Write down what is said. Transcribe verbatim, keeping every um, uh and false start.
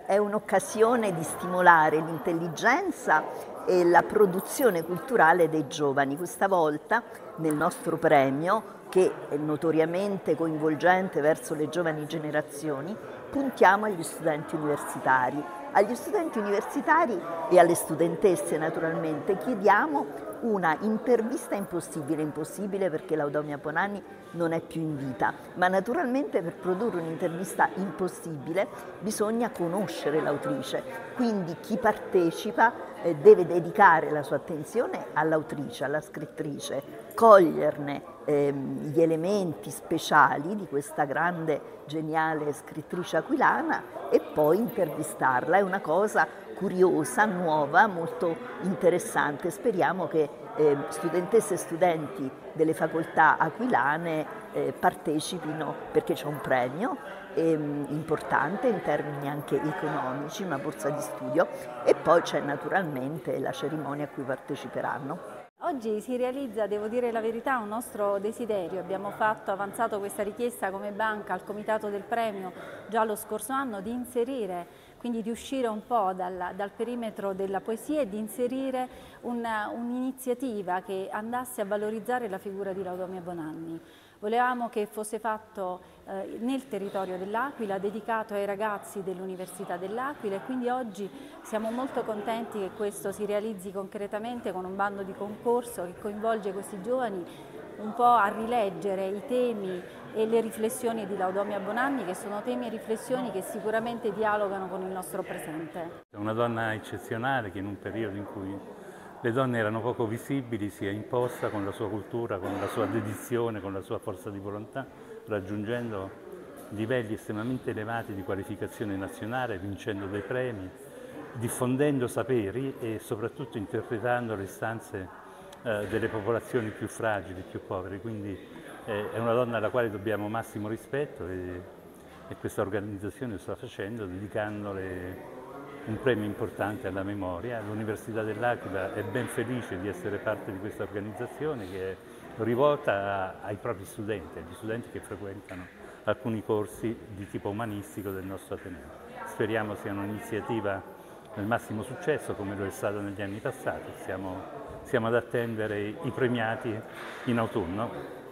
È un'occasione di stimolare l'intelligenza e la produzione culturale dei giovani. Questa volta nel nostro premio, che è notoriamente coinvolgente verso le giovani generazioni, puntiamo agli studenti universitari. Agli studenti universitari e alle studentesse naturalmente chiediamo una intervista impossibile, impossibile perché Laudamia Bonanni non è più in vita, ma naturalmente per produrre un'intervista impossibile bisogna conoscere l'autrice, quindi chi partecipa eh, deve dedicare la sua attenzione all'autrice, alla scrittrice, coglierne ehm, gli elementi speciali di questa grande, geniale scrittrice aquilana e poi intervistarla. È una cosa curiosa, nuova, molto interessante. Speriamo che eh, studentesse e studenti delle facoltà aquilane eh, partecipino, perché c'è un premio ehm, importante in termini anche economici, una borsa di studio, e poi c'è naturalmente la cerimonia a cui parteciperanno. Oggi si realizza, devo dire la verità, un nostro desiderio. Abbiamo fatto, avanzato questa richiesta come banca al Comitato del Premio già lo scorso anno di inserire, quindi di uscire un po' dal, dal perimetro della poesia e di inserire un'iniziativa un che andasse a valorizzare la figura di Laudamia Bonanni. Volevamo che fosse fatto eh, nel territorio dell'Aquila, dedicato ai ragazzi dell'Università dell'Aquila, e quindi oggi siamo molto contenti che questo si realizzi concretamente con un bando di concorso che coinvolge questi giovani un po' a rileggere i temi e le riflessioni di Laudamia Bonanni, che sono temi e riflessioni che sicuramente dialogano con il nostro presente. È una donna eccezionale che in un periodo in cui le donne erano poco visibili si è imposta con la sua cultura, con la sua dedizione, con la sua forza di volontà, raggiungendo livelli estremamente elevati di qualificazione nazionale, vincendo dei premi, diffondendo saperi e soprattutto interpretando le istanze eh, delle popolazioni più fragili, più povere. Quindi eh, è una donna alla quale dobbiamo massimo rispetto e, e questa organizzazione lo sta facendo, dedicandole un premio importante alla memoria. L'Università dell'Aquila è ben felice di essere parte di questa organizzazione che è rivolta ai propri studenti, agli studenti che frequentano alcuni corsi di tipo umanistico del nostro Ateneo. Speriamo sia un'iniziativa del massimo successo come lo è stato negli anni passati. Siamo, siamo ad attendere i premiati in autunno.